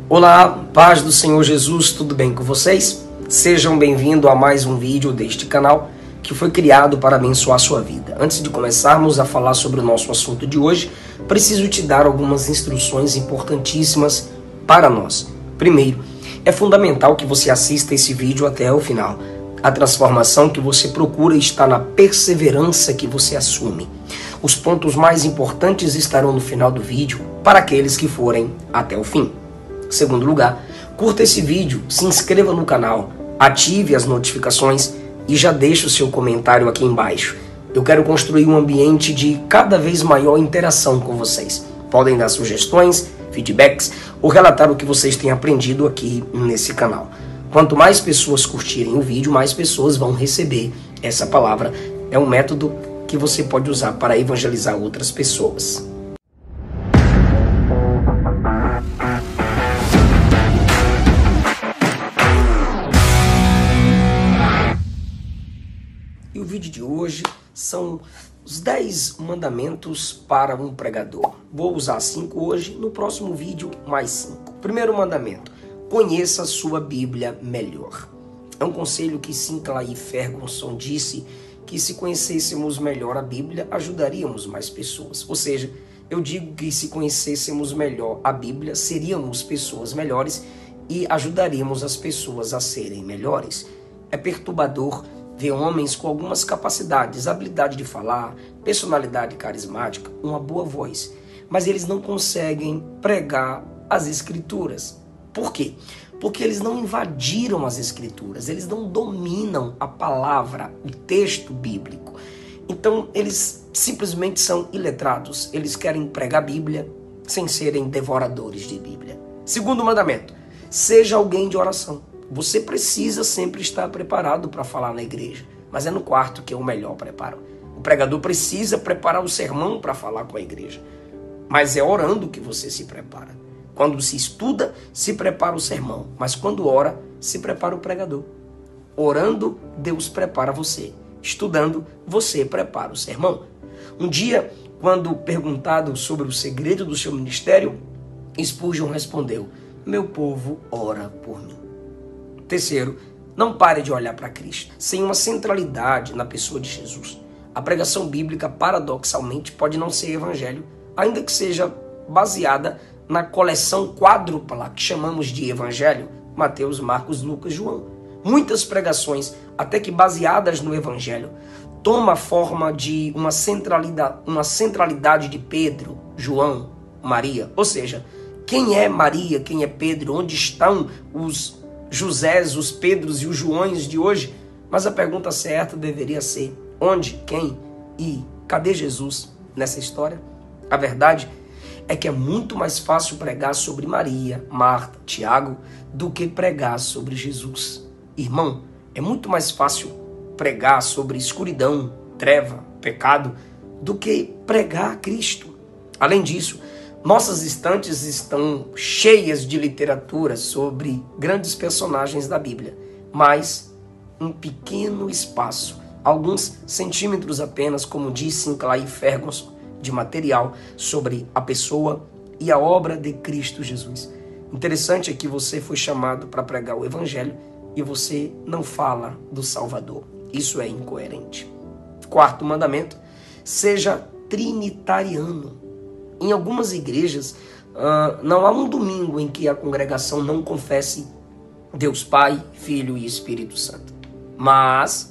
Olá, paz do Senhor Jesus, tudo bem com vocês? Sejam bem-vindos a mais um vídeo deste canal que foi criado para abençoar a sua vida. Antes de começarmos a falar sobre o nosso assunto de hoje, preciso te dar algumas instruções importantíssimas para nós. Primeiro, é fundamental que você assista esse vídeo até o final. A transformação que você procura está na perseverança que você assume. Os pontos mais importantes estarão no final do vídeo para aqueles que forem até o fim. Segundo lugar, curta esse vídeo, se inscreva no canal, ative as notificações e já deixe o seu comentário aqui embaixo. Eu quero construir um ambiente de cada vez maior interação com vocês. Podem dar sugestões, feedbacks ou relatar o que vocês têm aprendido aqui nesse canal. Quanto mais pessoas curtirem o vídeo, mais pessoas vão receber essa palavra. É um método que você pode usar para evangelizar outras pessoas. E o vídeo de hoje são os 10 mandamentos para um pregador. Vou usar 5 hoje, no próximo vídeo mais 5. Primeiro mandamento: conheça a sua Bíblia melhor. É um conselho que Sinclair Ferguson disse que se conhecêssemos melhor a Bíblia, ajudaríamos mais pessoas. Ou seja, eu digo que se conhecêssemos melhor a Bíblia, seríamos pessoas melhores e ajudaríamos as pessoas a serem melhores. É perturbador ver homens com algumas capacidades, habilidade de falar, personalidade carismática, uma boa voz, mas eles não conseguem pregar as Escrituras. Por quê? Porque eles não invadiram as Escrituras, eles não dominam a palavra, o texto bíblico. Então eles simplesmente são iletrados, eles querem pregar a Bíblia sem serem devoradores de Bíblia. Segundo mandamento: seja alguém de oração. Você precisa sempre estar preparado para falar na igreja, mas é no quarto que é o melhor preparo. O pregador precisa preparar o sermão para falar com a igreja, mas é orando que você se prepara. Quando se estuda, se prepara o sermão, mas quando ora, se prepara o pregador. Orando, Deus prepara você. Estudando, você prepara o sermão. Um dia, quando perguntado sobre o segredo do seu ministério, Spurgeon respondeu: meu povo ora por mim. Terceiro, não pare de olhar para Cristo. Sem uma centralidade na pessoa de Jesus, a pregação bíblica, paradoxalmente, pode não ser evangelho, ainda que seja baseada na coleção quádrupla que chamamos de evangelho: Mateus, Marcos, Lucas, João. Muitas pregações, até que baseadas no evangelho, tomam a forma de uma centralidade de Pedro, João, Maria. Ou seja, quem é Maria, quem é Pedro, onde estão os Josés, os Pedros e os Joões de hoje? Mas a pergunta certa deveria ser: onde, quem e cadê Jesus nessa história? A verdade é que é muito mais fácil pregar sobre Maria, Marta, Tiago, do que pregar sobre Jesus. Irmão, é muito mais fácil pregar sobre escuridão, treva, pecado, do que pregar Cristo. Além disso, nossas estantes estão cheias de literatura sobre grandes personagens da Bíblia, mas um pequeno espaço, alguns centímetros apenas, como diz Sinclair Ferguson, de material sobre a pessoa e a obra de Cristo Jesus. Interessante é que você foi chamado para pregar o Evangelho e você não fala do Salvador. Isso é incoerente. Quarto mandamento: seja trinitariano. Em algumas igrejas, não há um domingo em que a congregação não confesse Deus Pai, Filho e Espírito Santo. Mas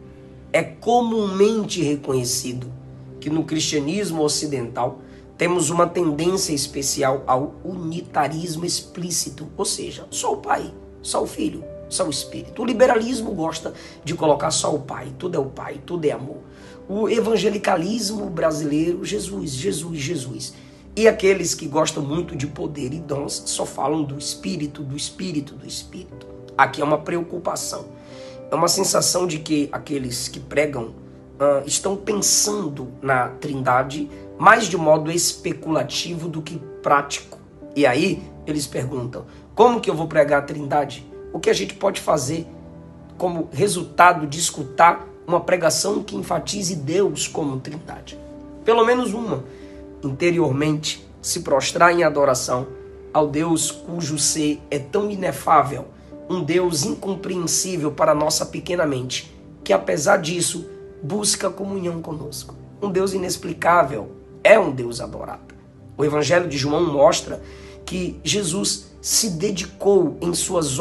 é comumente reconhecido que no cristianismo ocidental temos uma tendência especial ao unitarismo explícito, ou seja, só o Pai, só o Filho, só o Espírito. O liberalismo gosta de colocar só o Pai, tudo é o Pai, tudo é amor. O evangelicalismo brasileiro: Jesus, Jesus, Jesus. E aqueles que gostam muito de poder e dons só falam do Espírito, do Espírito, do Espírito. Aqui é uma preocupação, é uma sensação de que aqueles que pregam estão pensando na Trindade mais de modo especulativo do que prático. E aí eles perguntam: como que eu vou pregar a Trindade? O que a gente pode fazer como resultado de escutar uma pregação que enfatize Deus como Trindade? Pelo menos uma: interiormente se prostrar em adoração ao Deus cujo ser é tão inefável, um Deus incompreensível para a nossa pequena mente, que apesar disso busca comunhão conosco. Um Deus inexplicável é um Deus adorado. O Evangelho de João mostra que Jesus se dedicou em suas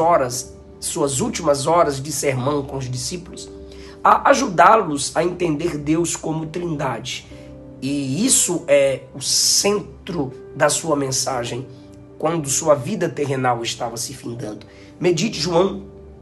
últimas horas de sermão com os discípulos, a ajudá-los a entender Deus como Trindade. E isso é o centro da sua mensagem quando sua vida terrenal estava se findando. Medite João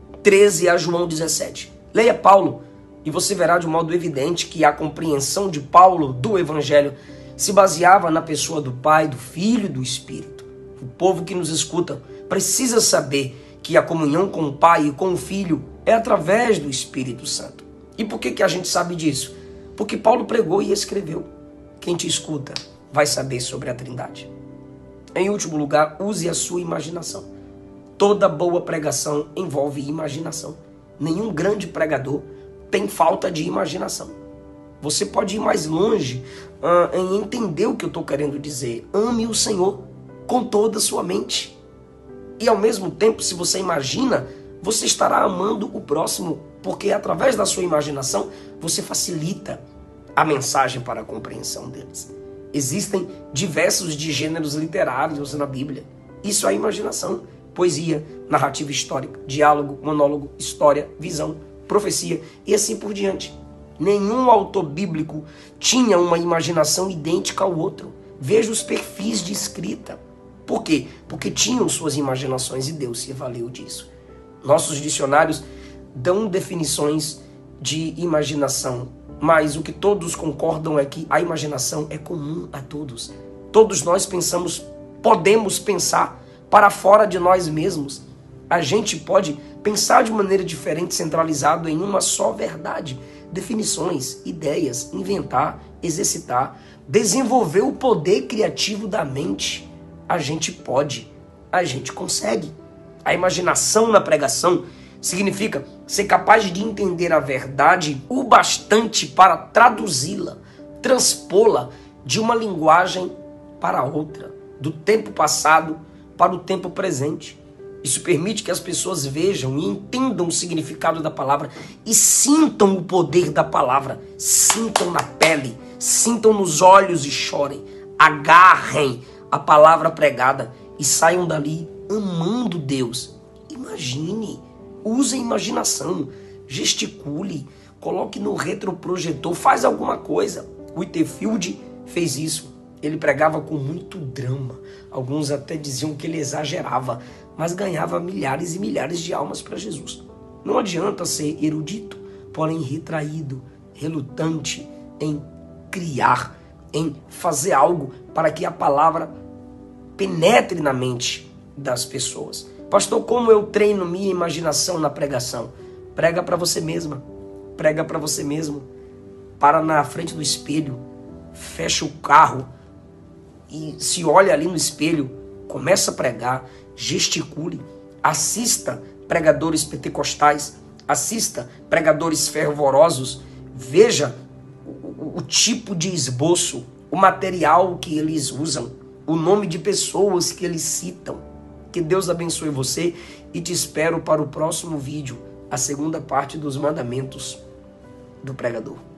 13 a João 17. Leia Paulo e você verá de modo evidente que a compreensão de Paulo do Evangelho se baseava na pessoa do Pai, do Filho e do Espírito. O povo que nos escuta precisa saber que a comunhão com o Pai e com o Filho é através do Espírito Santo. E por que a gente sabe disso? Porque Paulo pregou e escreveu. Quem te escuta vai saber sobre a Trindade. Em último lugar, use a sua imaginação. Toda boa pregação envolve imaginação. Nenhum grande pregador tem falta de imaginação. Você pode ir mais longe em entender o que eu estou querendo dizer. Ame o Senhor com toda a sua mente. E ao mesmo tempo, se você imagina, você estará amando o próximo, porque através da sua imaginação, você facilita a mensagem para a compreensão deles. Existem diversos de gêneros literários na Bíblia. Isso é imaginação. Poesia, narrativa histórica, diálogo, monólogo, história, visão, profecia e assim por diante. Nenhum autor bíblico tinha uma imaginação idêntica ao outro. Veja os perfis de escrita. Por quê? Porque tinham suas imaginações e Deus se valeu disso. Nossos dicionários dão definições de imaginação, mas o que todos concordam é que a imaginação é comum a todos. Todos nós podemos pensar para fora de nós mesmos. A gente pode pensar de maneira diferente, centralizado em uma só verdade. Definições, ideias, inventar, exercitar, desenvolver o poder criativo da mente. A gente pode, a gente consegue. A imaginação na pregação significa ser capaz de entender a verdade o bastante para traduzi-la, transpô-la de uma linguagem para outra, do tempo passado para o tempo presente. Isso permite que as pessoas vejam e entendam o significado da palavra e sintam o poder da palavra, sintam na pele, sintam nos olhos e chorem, agarrem a palavra pregada e saiam dali amando Deus. Imagine, use a imaginação, gesticule, coloque no retroprojetor, faz alguma coisa. Whitefield fez isso. Ele pregava com muito drama. Alguns até diziam que ele exagerava, mas ganhava milhares e milhares de almas para Jesus. Não adianta ser erudito, porém retraído, relutante em criar, em fazer algo para que a palavra penetre na mente das pessoas. Pastor, como eu treino minha imaginação na pregação? Prega para você mesma, prega para você mesmo. Para na frente do espelho, fecha o carro e se olha ali no espelho, começa a pregar, gesticule, assista pregadores pentecostais, assista pregadores fervorosos, veja o tipo de esboço, o material que eles usam, o nome de pessoas que eles citam. Que Deus abençoe você e te espero para o próximo vídeo, a segunda parte dos mandamentos do pregador.